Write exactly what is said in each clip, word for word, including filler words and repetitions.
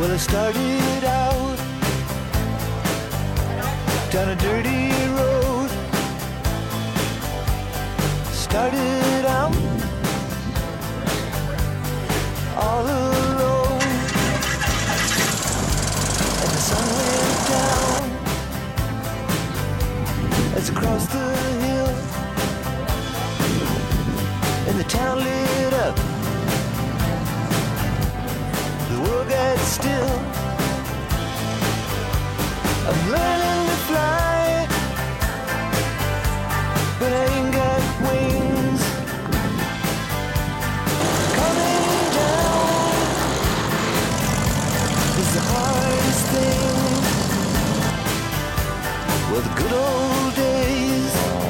Well, I started out down a dirty road. Started out all alone, and the sun went down as I crossed the hill, and the town lit up. The world got still. I'm learning to fly, but I ain't got wings. Coming down is the hardest thing. Well, the good old days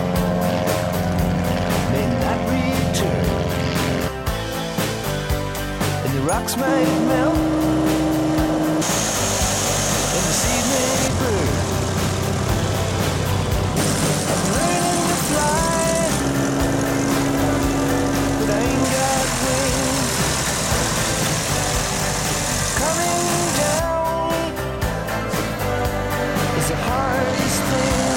may not return, and the rocks might melt, and the seed may burn. I'm learning to fly, but I ain't got wings. Coming down is the hardest thing.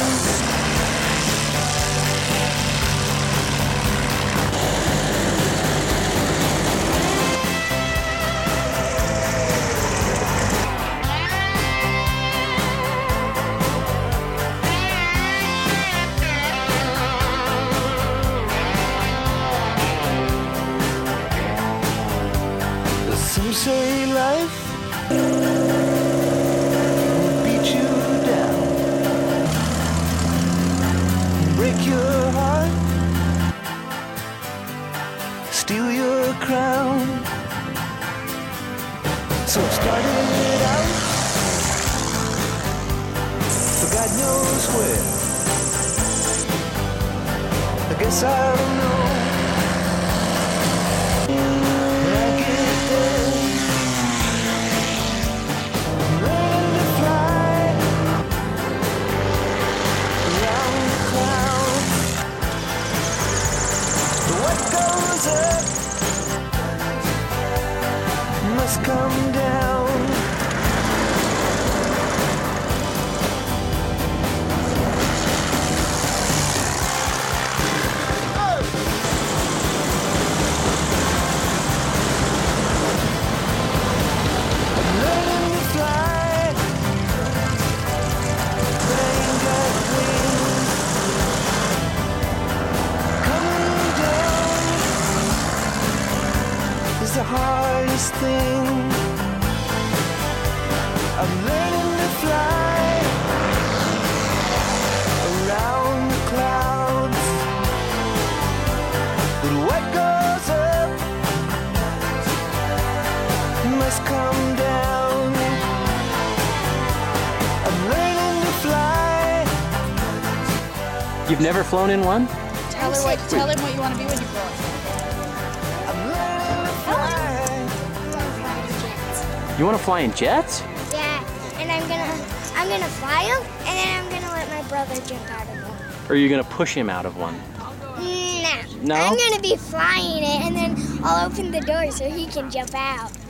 Some say life will beat you down, break your heart, steal your crown. So I started out for God knows where. I guess I'll know when I get there. Learning to fly around the clouds. What goes up must come down. I'm learning to fly, but I ain't got wings. Coming down is the hardest thing. I'm learning to fly around the clouds, but what goes up must come down. I'm learning to fly. You've never flown in one? Tell her what, tell him what you want to be when you grow up. I'm learning to fly. You want to fly in jets? Yeah, and I'm gonna, I'm gonna fly him, and then I'm gonna let my brother jump out of him. Or are you going to push him out of one? No. No? I'm gonna be flying it, and then I'll open the door so he can jump out.